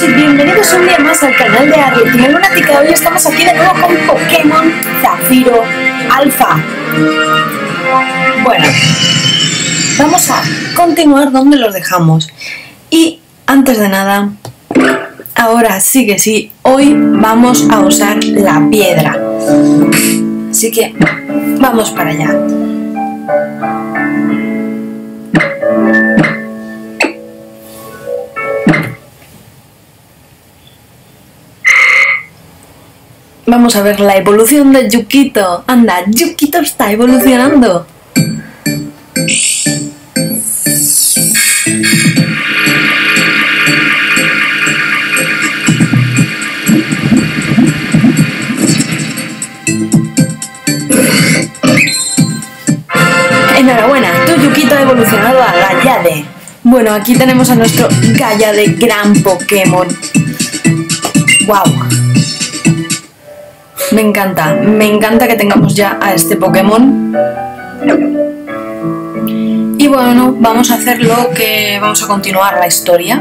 y bienvenidos un día más al canal de Arlequina Lunática. Hoy estamos aquí de nuevo con Pokémon Zafiro Alpha. Bueno, vamos a continuar donde los dejamos. Y antes de nada, ahora sí que sí, hoy vamos a usar la piedra. Así que vamos para allá. Vamos a ver la evolución de Yukito. Anda, Yukito está evolucionando. Enhorabuena, tu Yukito ha evolucionado a Gallade. Bueno, aquí tenemos a nuestro Gallade gran Pokémon. ¡Wow! Me encanta que tengamos ya a este Pokémon. Y bueno, vamos a hacer lo que... Vamos a continuar la historia.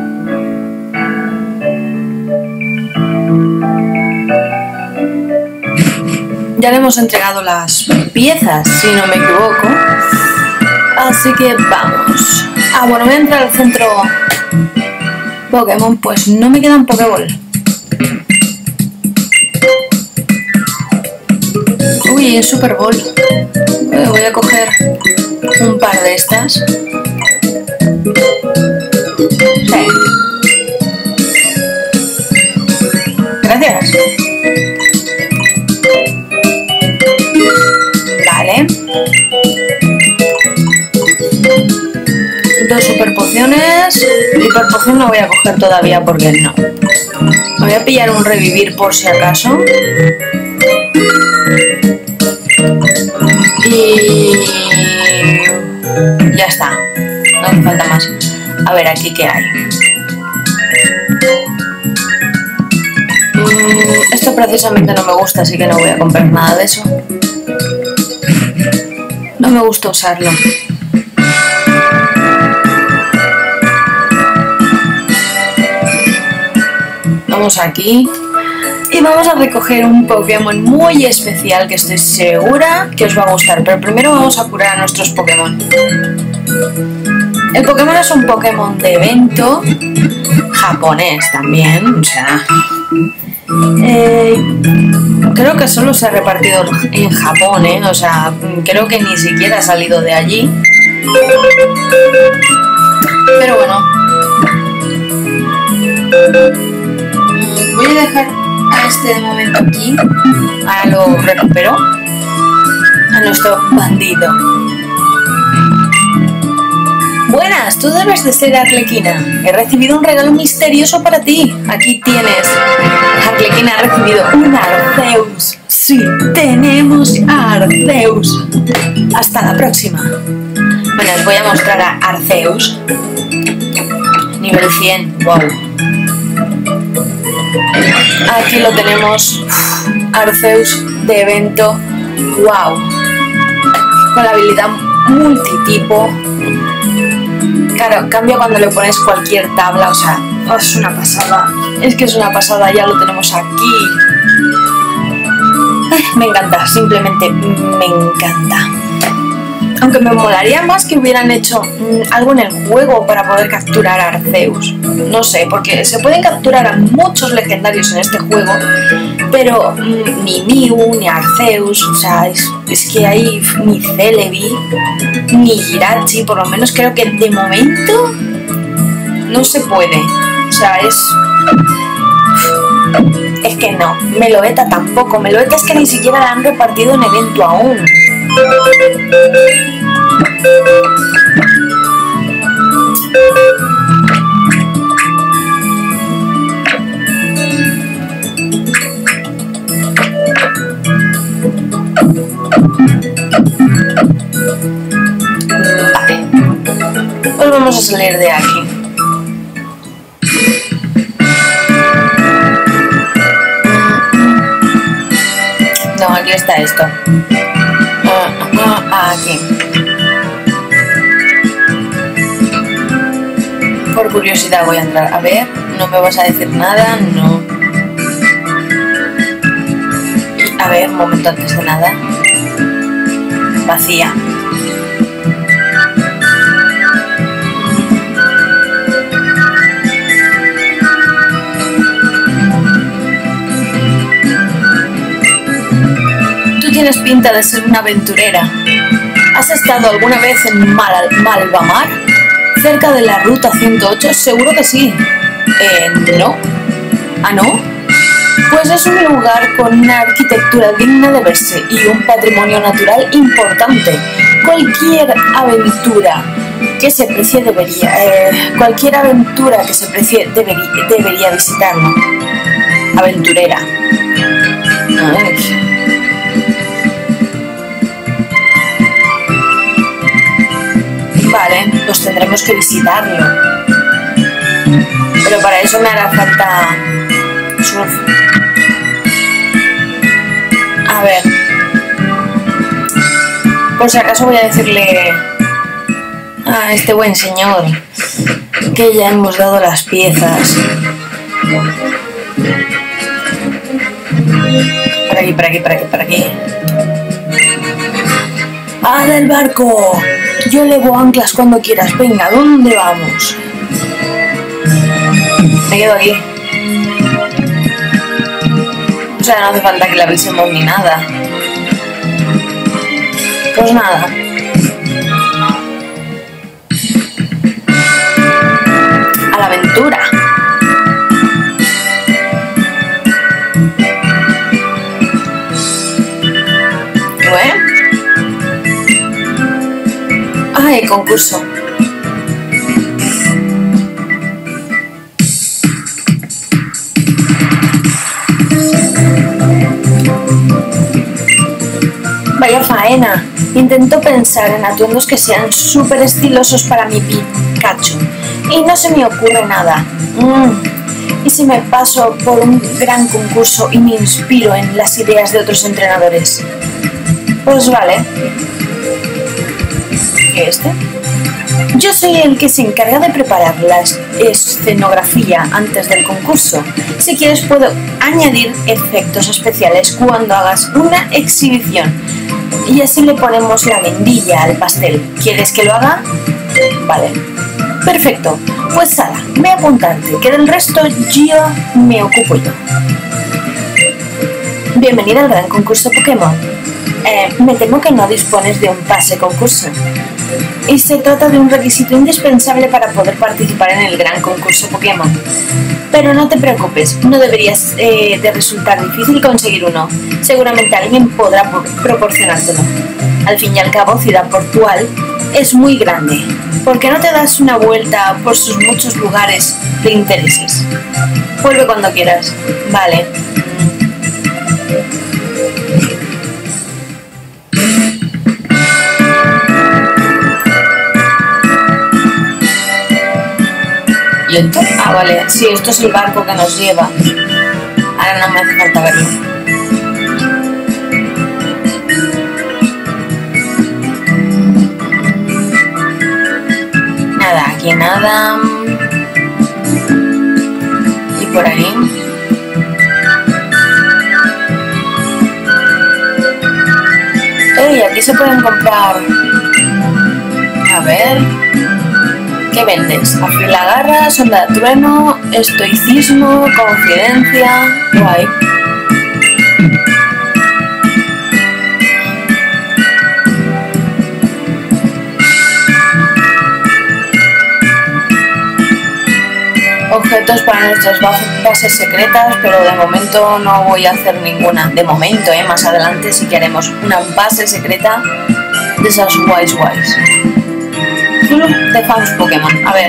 Ya le hemos entregado las piezas, si no me equivoco. Así que vamos. Ah, bueno, voy a entrar al centro Pokémon, pues no me quedan Pokéball. Uy, es Super Bowl. Voy a coger un par de estas. Sí. Gracias. Vale. 2 super pociones. Hiper poción no voy a coger todavía porque no. Me voy a pillar un revivir por si acaso. Y ya está, no hace falta más. A ver, aquí qué hay. Esto precisamente no me gusta, así que no voy a comprar nada de eso. No me gusta usarlo. Vamos aquí. Y vamos a recoger un Pokémon muy especial que estoy segura que os va a gustar. Pero primero vamos a curar a nuestros Pokémon. El Pokémon es un Pokémon de evento japonés también. O sea, creo que solo se ha repartido en Japón, O sea, creo que ni siquiera ha salido de allí. Pero bueno. Voy a dejar a este de momento aquí. Ahora lo recupero. A nuestro bandido. Buenas, tú debes de ser Arlequina. He recibido un regalo misterioso para ti. Aquí tienes. Arlequina ha recibido un Arceus. Sí, tenemos a Arceus. Hasta la próxima. Bueno, os voy a mostrar a Arceus. Nivel 100. Wow. Aquí lo tenemos, Arceus de evento, wow, con la habilidad multitipo. Claro, cambia cuando le pones cualquier tabla, o sea, es una pasada, es que es una pasada, ya lo tenemos aquí. Ay, me encanta, simplemente me encanta. Aunque me molaría más que hubieran hecho algo en el juego para poder capturar a Arceus. No sé, porque se pueden capturar a muchos legendarios en este juego, pero ni Mew, ni Arceus, o sea, es que hay ni Celebi, ni Jirachi, por lo menos creo que de momento no se puede. O sea, es que no. Meloetta tampoco. Meloetta es que ni siquiera la han repartido en evento aún. Vale. Pues vamos a salir de aquí. No, aquí está esto. Aquí. curiosidad voy a entrar. A ver, no me vas a decir nada, no. Y, a ver, un momento antes de nada. Vacía. Tú tienes pinta de ser una aventurera. ¿Has estado alguna vez en Malvamar? ¿Cerca de la ruta 108? Seguro que sí. No. ¿Ah, no? Pues es un lugar con una arquitectura digna de verse y un patrimonio natural importante. Cualquier aventura que se precie debería visitarlo. Aventurera. Ay. Vale, pues tendremos que visitarlo. Pero para eso me hará falta surf. A ver. Por si acaso voy a decirle a este buen señor que ya hemos dado las piezas. Por aquí, por aquí, por aquí, por aquí. ¡Ah, del barco! Yo levo anclas cuando quieras. Venga, ¿dónde vamos? Me quedo aquí. O sea, no hace falta que le avisemos ni nada. Pues nada. A la aventura. ¡Ay, concurso! Vaya faena. Intento pensar en atuendos que sean súper estilosos para mi Pikachu y no se me ocurre nada. ¿Y si me paso por un gran concurso y me inspiro en las ideas de otros entrenadores? Pues vale. ¿Este? Yo soy el que se encarga de preparar la escenografía antes del concurso. Si quieres puedo añadir efectos especiales cuando hagas una exhibición y así le ponemos la guindilla al pastel. ¿Quieres que lo haga? Vale. Perfecto. Pues Sara, ve a apuntarte, que del resto yo me ocupo yo. Bienvenida al gran concurso Pokémon. Me temo que no dispones de un pase concurso. Y se trata de un requisito indispensable para poder participar en el gran concurso Pokémon. Pero no te preocupes, no deberías de resultar difícil conseguir uno. Seguramente alguien podrá proporcionártelo. Al fin y al cabo, Ciudad Portual es muy grande. ¿Por qué no te das una vuelta por sus muchos lugares de intereses? Vuelve cuando quieras. Vale. ¿Y esto? Ah, vale. Sí, esto es el barco que nos lleva. Ahora no me hace falta verlo. Nada, aquí nada. Y por ahí. ¡Ey! Aquí se pueden comprar. A ver. ¿Qué vendes? Afilagarra, sonda de trueno, estoicismo, confidencia. Guay. Objetos para nuestras bases secretas, pero de momento no voy a hacer ninguna. De momento, más adelante sí que haremos una base secreta de esas guays. Club de fans Pokémon. A ver.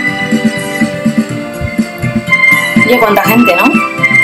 Oye, cuánta gente, ¿no?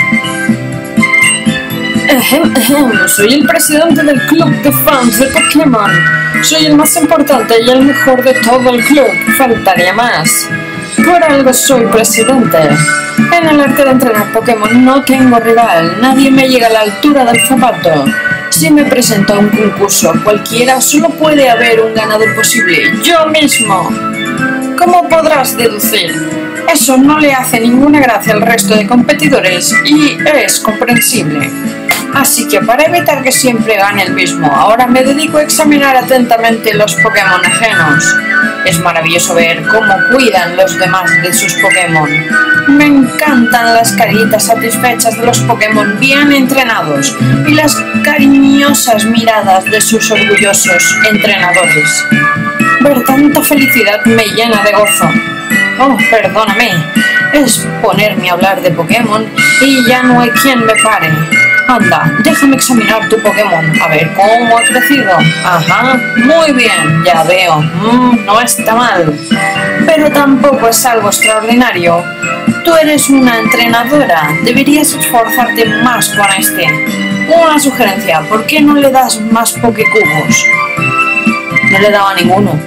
Soy el presidente del club de fans de Pokémon. Soy el más importante y el mejor de todo el club. Faltaría más. Por algo soy presidente. En el arte de entrenar Pokémon no tengo rival. Nadie me llega a la altura del zapato. Si me presento a un concurso cualquiera, solo puede haber un ganador posible. ¡Yo mismo! ¿Cómo podrás deducir? Eso no le hace ninguna gracia al resto de competidores y es comprensible. Así que para evitar que siempre gane el mismo, ahora me dedico a examinar atentamente los Pokémon ajenos. Es maravilloso ver cómo cuidan los demás de sus Pokémon. Me encantan las caritas satisfechas de los Pokémon bien entrenados y las cariñosas miradas de sus orgullosos entrenadores. Ver tanta felicidad me llena de gozo. Oh, perdóname, es ponerme a hablar de Pokémon y ya no hay quien me pare. Anda, déjame examinar tu Pokémon, a ver cómo ha crecido. Ajá, muy bien, ya veo. No está mal. Pero tampoco es algo extraordinario. Tú eres una entrenadora, deberías esforzarte más con este. Una sugerencia, ¿por qué no le das más Pokécubos? No le daba ninguno.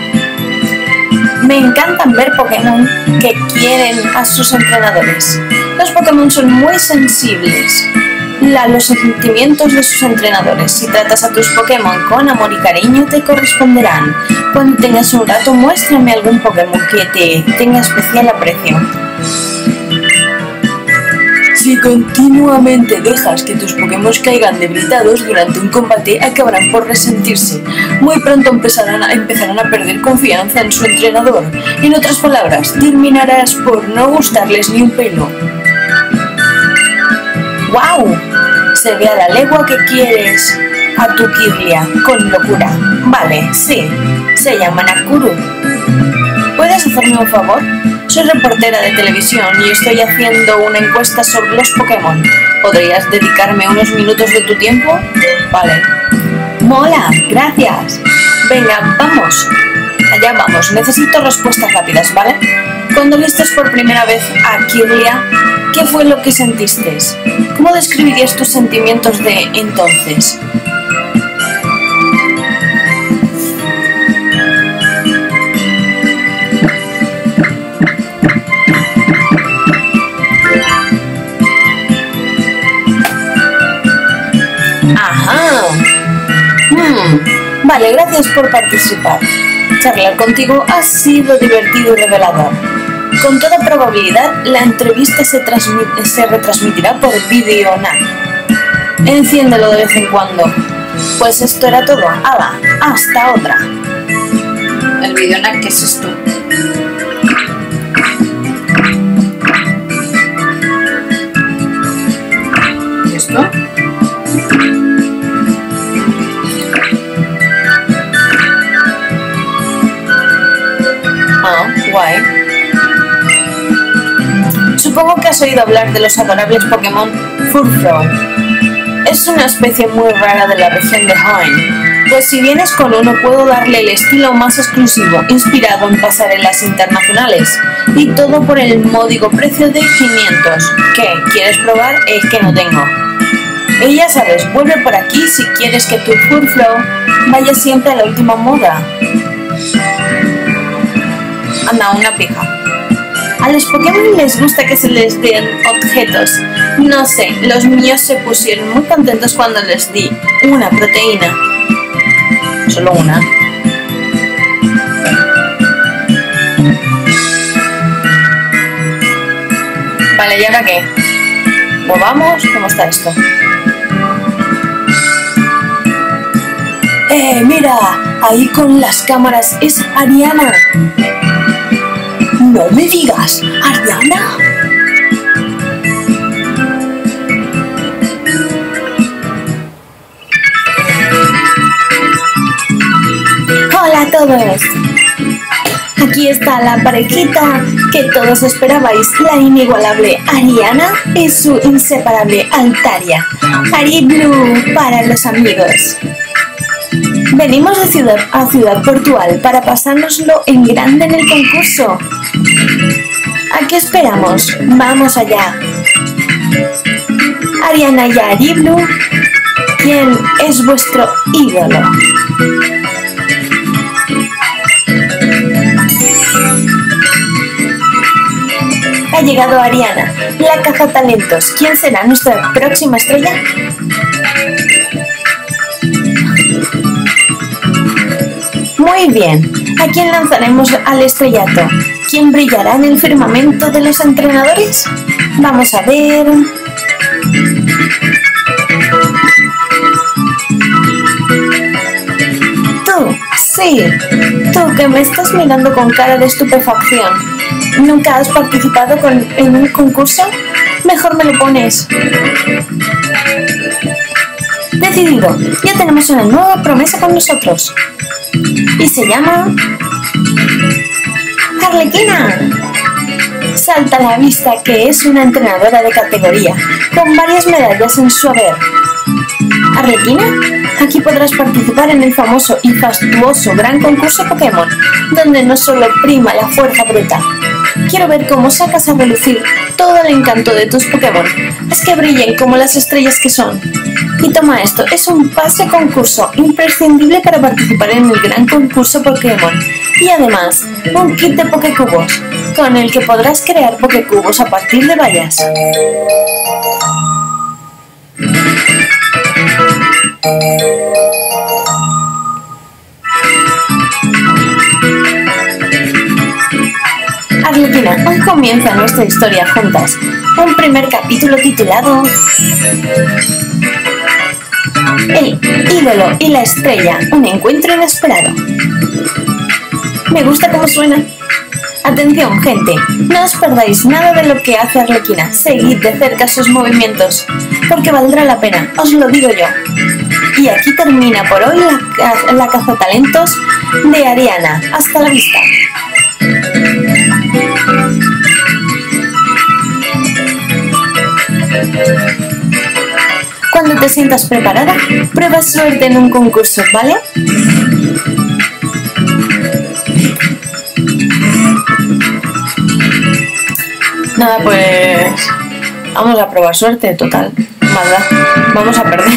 Me encantan ver Pokémon que quieren a sus entrenadores. Los Pokémon son muy sensibles a los sentimientos de sus entrenadores. Si tratas a tus Pokémon con amor y cariño, te corresponderán. Cuando tengas un rato, muéstrame algún Pokémon que te tenga especial aprecio. Si continuamente dejas que tus Pokémon caigan debilitados durante un combate, acabarán por resentirse. Muy pronto empezarán a perder confianza en su entrenador. En otras palabras, terminarás por no gustarles ni un pelo. ¡Wow! Se ve a la legua que quieres a tu Kirlia, con locura. Vale, sí, se llama Nakuru. ¿Puedes hacerme un favor? Soy reportera de televisión y estoy haciendo una encuesta sobre los Pokémon. ¿Podrías dedicarme unos minutos de tu tiempo? Vale. Mola, gracias. Venga, vamos. Allá vamos, necesito respuestas rápidas, ¿vale? Cuando viste por primera vez a Kirlia, ¿qué fue lo que sentiste? ¿Cómo describirías tus sentimientos de entonces? Ajá. Vale, gracias por participar. Charlar contigo ha sido divertido y revelador. Con toda probabilidad, la entrevista se retransmitirá por Videonac. Enciéndelo de vez en cuando. Pues esto era todo. ¡Hala! ¡Hasta otra! El Videonac, ¿qué es esto? ¿Y esto? Ah, guay. Supongo que has oído hablar de los adorables Pokémon Furfrou. Es una especie muy rara de la región de Hoenn. Pues si vienes con uno puedo darle el estilo más exclusivo, inspirado en pasarelas internacionales. Y todo por el módico precio de 500. ¿Qué? ¿Quieres probar? Es que no tengo. Y ya sabes, vuelve por aquí si quieres que tu Furfrou vaya siempre a la última moda. Anda, una pija. A los Pokémon les gusta que se les den objetos. No sé, los míos se pusieron muy contentos cuando les di una proteína. Solo una. Vale, ¿y ahora qué? ¿Movamos? ¿Cómo está esto? Mira, ahí con las cámaras es Ariana. No me digas, ¿Ariana? Hola a todos. Aquí está la parejita que todos esperabais, la inigualable Ariana y su inseparable Altaria. Ariblue para los amigos. Venimos de ciudad a ciudad portual para pasárnoslo en grande en el concurso. ¿A qué esperamos? Vamos allá. Ariana y Ariblue, ¿quién es vuestro ídolo? Ha llegado Ariana, la cazatalentos. ¿Quién será nuestra próxima estrella? Muy Muy bien. ¿A quién lanzaremos al estrellato? ¿Quién brillará en el firmamento de los entrenadores? Vamos a ver... Tú, sí. Tú que me estás mirando con cara de estupefacción. ¿Nunca has participado en un concurso? Mejor me lo pones. Decidido, ya tenemos una nueva promesa con nosotros. Y se llama... ¡Arlequina! Salta a la vista que es una entrenadora de categoría, con varias medallas en su haber. ¿Arlequina? Aquí podrás participar en el famoso y fastuoso gran concurso Pokémon, donde no solo prima la fuerza bruta. Quiero ver cómo sacas a relucir todo el encanto de tus Pokémon. Haz que brillen como las estrellas que son. Y toma esto, es un pase concurso imprescindible para participar en el gran concurso Pokémon. Y además, un kit de Pokécubos, con el que podrás crear Pokécubos a partir de vallas. Arlequina, hoy comienza nuestra historia juntas. Un primer capítulo titulado El ídolo y la estrella, un encuentro inesperado. Me gusta cómo suena. Atención, gente, no os perdáis nada de lo que hace Arlequina. Seguid de cerca sus movimientos, porque valdrá la pena, os lo digo yo. Y aquí termina por hoy la cazatalentos de Ariana. Hasta la vista. Cuando te sientas preparada, prueba suerte en un concurso, ¿vale? Nada, pues... vamos a probar suerte, total. Maldad, vamos a perder.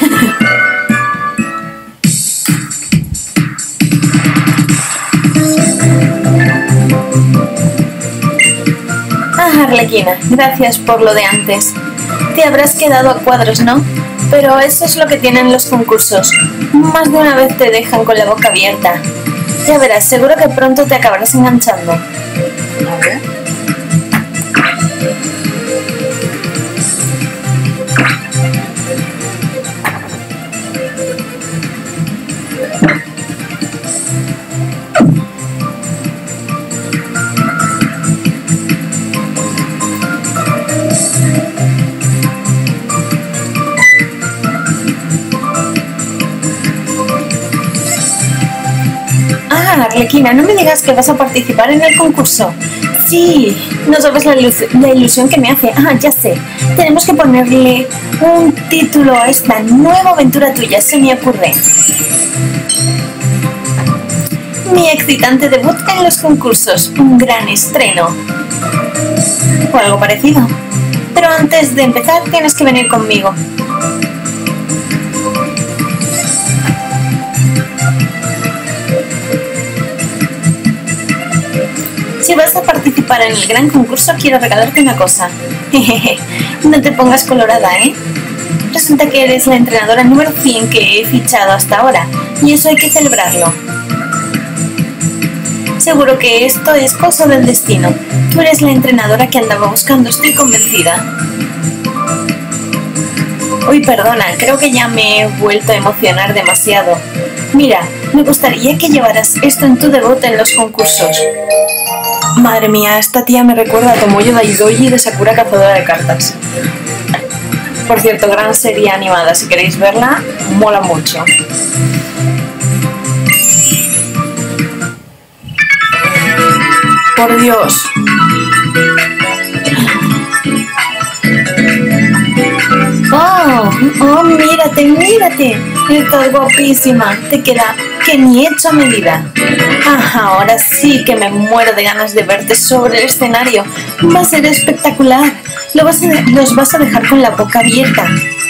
Ah, Arlequina, gracias por lo de antes. Te habrás quedado a cuadros, ¿no? Pero eso es lo que tienen los concursos. Más de una vez te dejan con la boca abierta. Ya verás, seguro que pronto te acabarás enganchando. A ver. Arlequina, no me digas que vas a participar en el concurso. Sí, no sabes la ilusión que me hace. Ah, ya sé. Tenemos que ponerle un título a esta nueva aventura tuya, se me ocurre. Mi excitante debut en los concursos, un gran estreno. O algo parecido. Pero antes de empezar tienes que venir conmigo. Si vas a participar en el gran concurso, quiero regalarte una cosa. Jejeje, no te pongas colorada, ¿eh? Resulta que eres la entrenadora número 100 que he fichado hasta ahora, y eso hay que celebrarlo. Seguro que esto es cosa del destino. Tú eres la entrenadora que andaba buscando, estoy convencida. Uy, perdona, creo que ya me he vuelto a emocionar demasiado. Mira, me gustaría que llevaras esto en tu debut en los concursos. Madre mía, esta tía me recuerda a Tomoyo Daidoji de Sakura Cazadora de Cartas. Por cierto, gran serie animada, si queréis verla, mola mucho. Por Dios. Oh, mírate, mírate. Estás guapísima. Te queda que ni hecho a medida. Ah, ahora sí que me muero de ganas de verte sobre el escenario. Va a ser espectacular. Los vas a dejar con la boca abierta.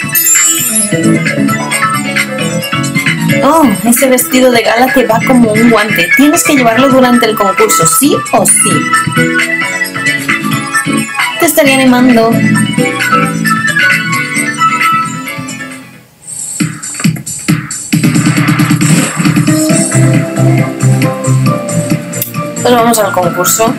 Oh, ese vestido de gala te va como un guante. Tienes que llevarlo durante el concurso, sí o sí. Te estaría animando. Nos vamos al concurso.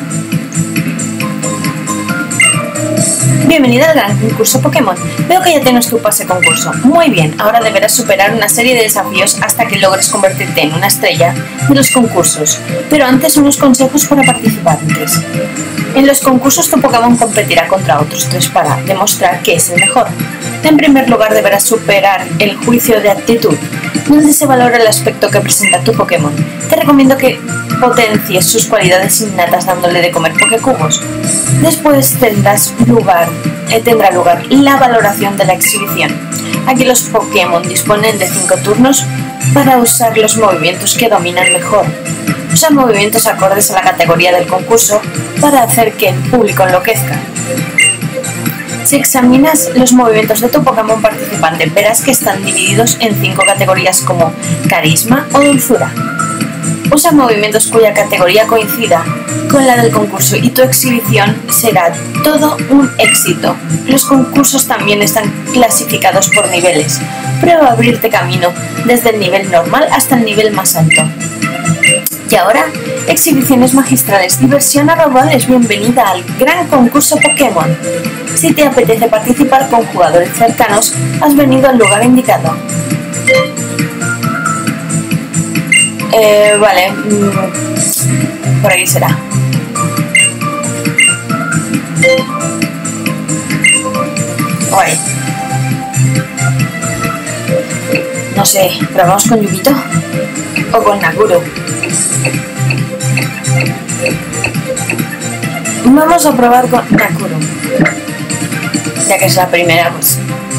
Bienvenida al gran concurso Pokémon. Veo que ya tienes tu pase concurso. Muy bien, ahora deberás superar una serie de desafíos hasta que logres convertirte en una estrella de los concursos. Pero antes unos consejos para participantes. En los concursos tu Pokémon competirá contra otros 3 para demostrar que es el mejor. En primer lugar deberás superar el juicio de aptitud, donde se valora el aspecto que presenta tu Pokémon. Te recomiendo que potencies sus cualidades innatas dándole de comer Pokécubos. Después tendrá lugar la valoración de la exhibición. Aquí los Pokémon disponen de 5 turnos para usar los movimientos que dominan mejor. Usa movimientos acordes a la categoría del concurso para hacer que el público enloquezca. Si examinas los movimientos de tu Pokémon participante, verás que están divididos en 5 categorías como carisma o dulzura. Usa movimientos cuya categoría coincida con la del concurso y tu exhibición será todo un éxito. Los concursos también están clasificados por niveles. Prueba a abrirte camino desde el nivel normal hasta el nivel más alto. Y ahora, exhibiciones magistrales, diversión a raudales, bienvenida al gran concurso Pokémon. Si te apetece participar con jugadores cercanos, has venido al lugar indicado. Vale, por ahí será. Guay. No sé, ¿probamos con Yugito? ¿O con Nakuro? Vamos a probar con Nakuro. Ya que es la primera, pues.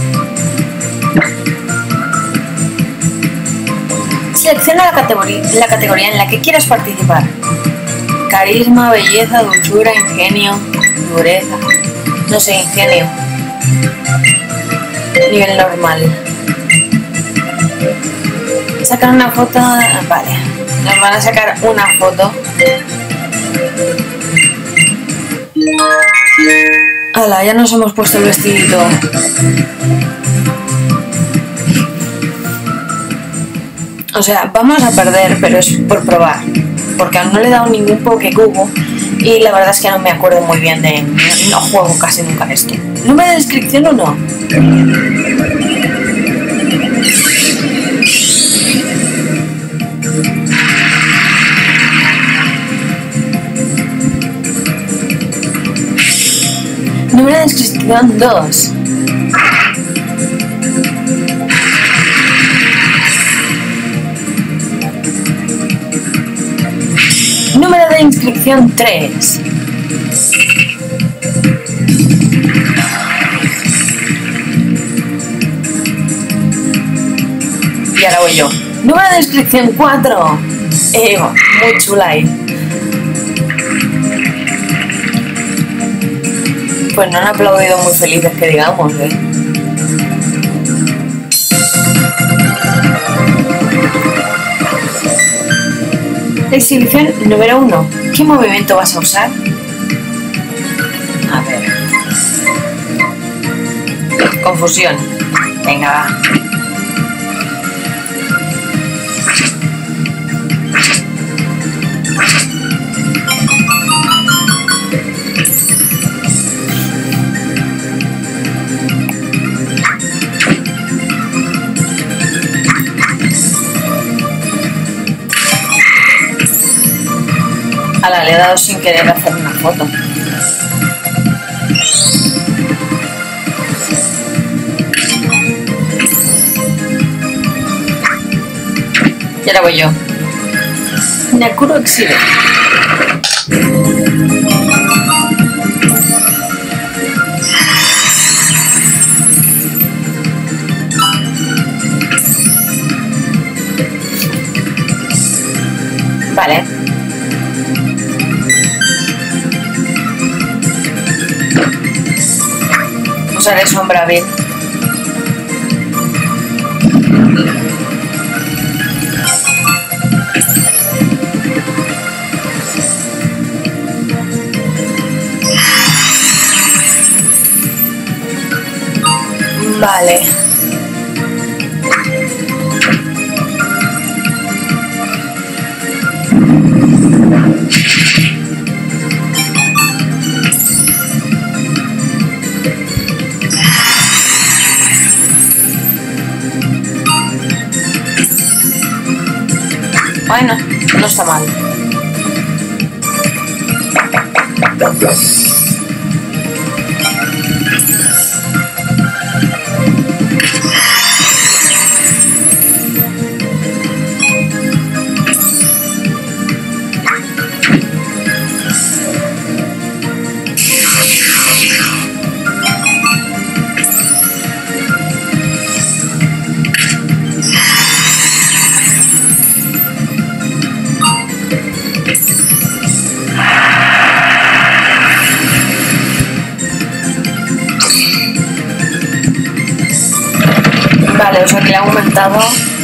Selecciona la categoría en la que quieras participar. Carisma, belleza, dulzura, ingenio, dureza. No sé, ingenio. Nivel normal. Sacar una foto. Vale. Nos van a sacar una foto. ¡Hala! Ya nos hemos puesto el vestidito. O sea, vamos a perder, pero es por probar. Porque aún no le he dado ningún Pokécubo y la verdad es que no me acuerdo muy bien de... No juego casi nunca esto. ¿Número de inscripción o no? Número de inscripción 2. Número de inscripción 3. Y ahora voy yo. Número de inscripción 4. Muy chula ahí. Pues no han aplaudido muy felices que digamos, Exhibición número 1. ¿Qué movimiento vas a usar? A ver. Confusión. Venga, va. Le he dado sin querer hacer una foto. Y ahora voy yo. Nakuro exhibe. Vale. Usaré sombra bien. Vale. Bueno, no está mal. Vale, o sea que le ha aumentado.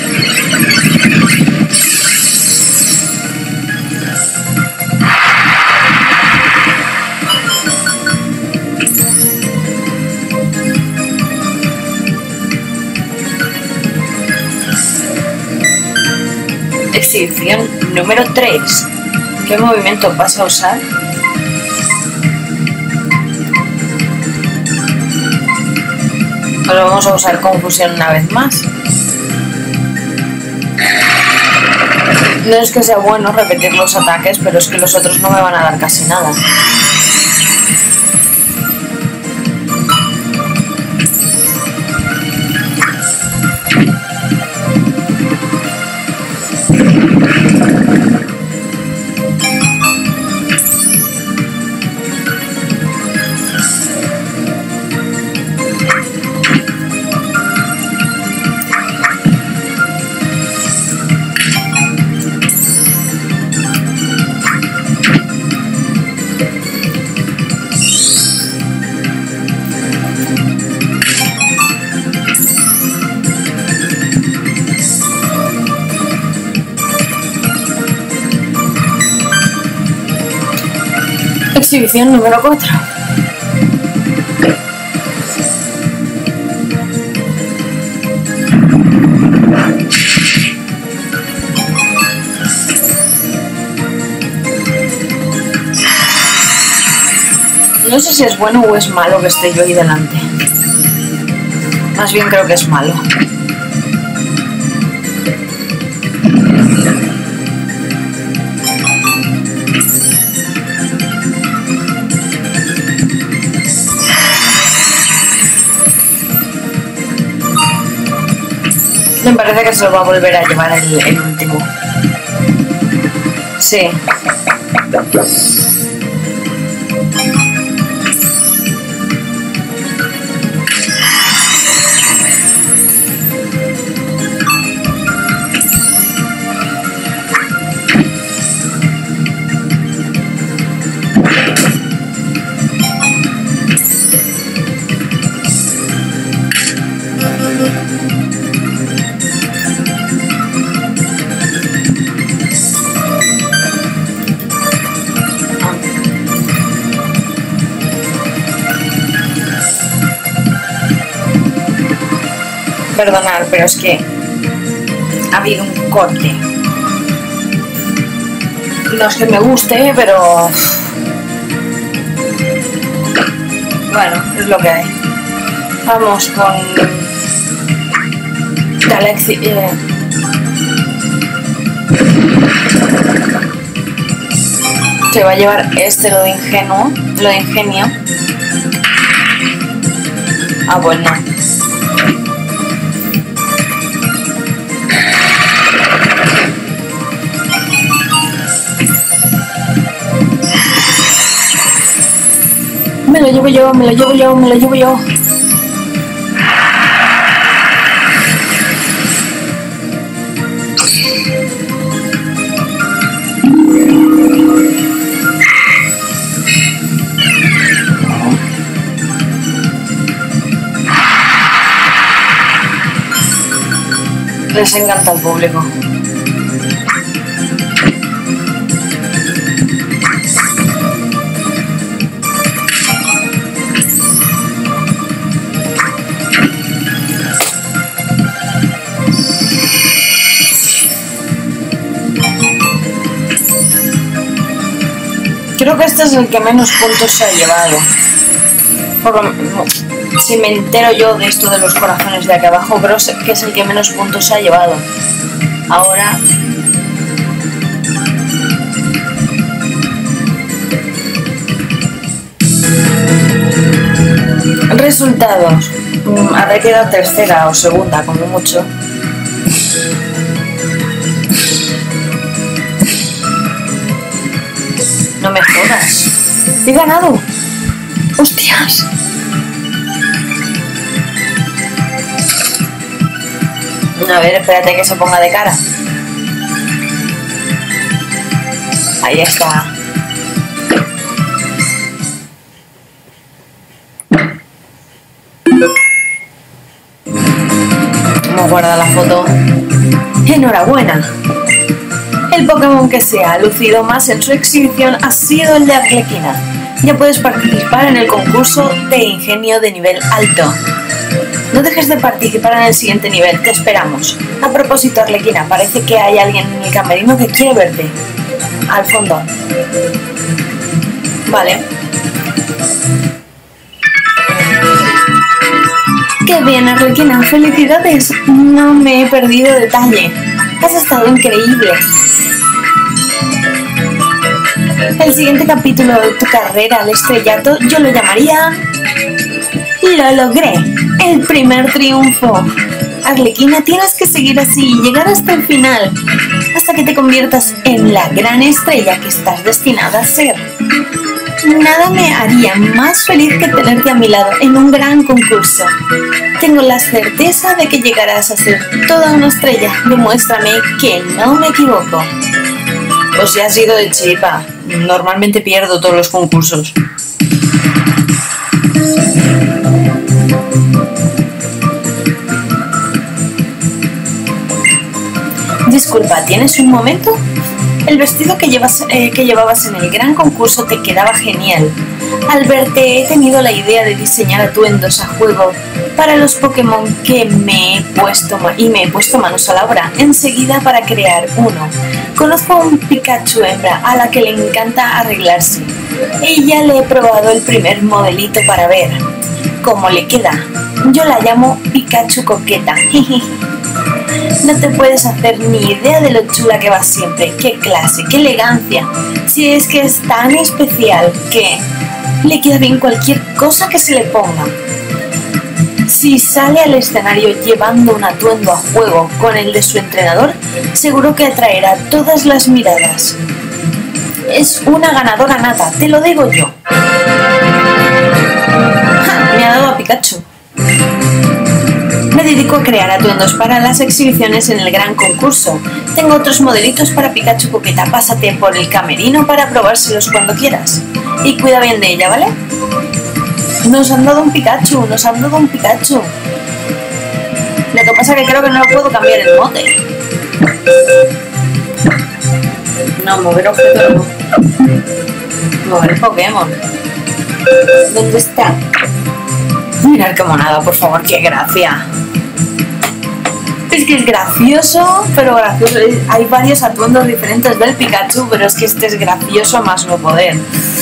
Exhibición número 3. ¿Qué movimiento vas a usar? Pues vamos a usar confusión una vez más. No es que sea bueno repetir los ataques, pero es que los otros no me van a dar casi nada. Exhibición número 4. No sé si es bueno o es malo que esté yo ahí delante. Más bien creo que es malo. Me parece que se lo va a volver a llevar el último. Sí. Perdonad, pero es que ha habido un corte. No es que me guste, pero bueno, es lo que hay. Vamos con Galaxy. Se va a llevar lo de ingenuo, lo de ingenio. Ah, bueno. Me lo llevo yo, me lo llevo yo, me lo llevo yo. Les encanta al público. Creo que este es el que menos puntos se ha llevado. Si me entero yo de esto de los corazones de aquí abajo, creo que es el que menos puntos se ha llevado. Ahora Resultados. Habré quedado tercera o segunda, como mucho. No me jodas. ¡He ganado! ¡Hostias! A ver, espérate que se ponga de cara. Ahí está. Vamos a guardar la foto. ¡Enhorabuena! El Pokémon que se ha lucido más en su exhibición ha sido el de Arlequina. Ya puedes participar en el concurso de ingenio de nivel alto. No dejes de participar en el siguiente nivel, te esperamos. A propósito, Arlequina, parece que hay alguien en el camerino que quiere verte. Al fondo. Vale. ¡Qué bien, Arlequina! ¡Felicidades! No me he perdido detalle. Has estado increíble. El siguiente capítulo de tu carrera al estrellato yo lo llamaría... ¡Lo logré! ¡El primer triunfo! Arlequina, tienes que seguir así y llegar hasta el final, hasta que te conviertas en la gran estrella que estás destinada a ser. Nada me haría más feliz que tenerte a mi lado en un gran concurso. Tengo la certeza de que llegarás a ser toda una estrella. Demuéstrame que no me equivoco. Pues ya has sido de chipa. Normalmente pierdo todos los concursos. Disculpa, ¿tienes un momento? El vestido que llevabas en el gran concurso te quedaba genial. Al verte he tenido la idea de diseñar atuendos a juego para los Pokémon que me he puesto manos a la obra enseguida para crear uno. Conozco a un Pikachu hembra a la que le encanta arreglarse. Y ya le he probado el primer modelito para ver cómo le queda. Yo la llamo Pikachu coqueta. No te puedes hacer ni idea de lo chula que va siempre. ¡Qué clase, qué elegancia! Si es que es tan especial que le queda bien cualquier cosa que se le ponga. Si sale al escenario llevando un atuendo a juego con el de su entrenador, seguro que atraerá todas las miradas. Es una ganadora nata, te lo digo yo. ¡Ja! Me ha dado a Pikachu. Me dedico a crear atuendos para las exhibiciones en el gran concurso. Tengo otros modelitos para Pikachu coqueta. Pásate por el camerino para probárselos cuando quieras. Y cuida bien de ella, ¿vale? Nos han dado un Pikachu, nos han dado un Pikachu. Lo que pasa es que creo que no lo puedo cambiar el mote. No, mover objeto no. Mover Pokémon. ¿Dónde está? Mirad qué monada, por favor, qué gracia. Es que es gracioso, pero gracioso. Hay varios atuendos diferentes del Pikachu, pero es que este es gracioso a más no poder.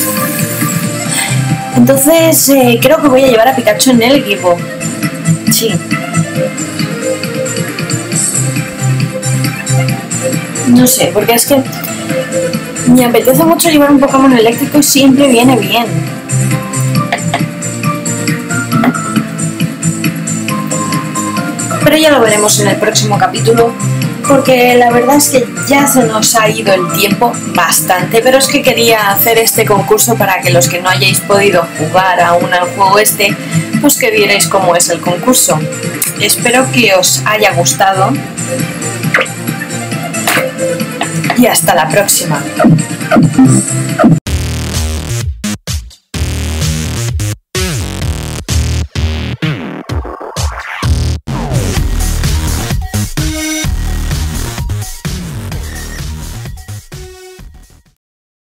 Entonces, creo que voy a llevar a Pikachu en el equipo. Sí. No sé, porque es que me apetece mucho llevar un Pokémon eléctrico y siempre viene bien. Pero ya lo veremos en el próximo capítulo, porque la verdad es que ya se nos ha ido el tiempo bastante, pero es que quería hacer este concurso para que los que no hayáis podido jugar aún al juego este, pues que vierais cómo es el concurso. Espero que os haya gustado y hasta la próxima.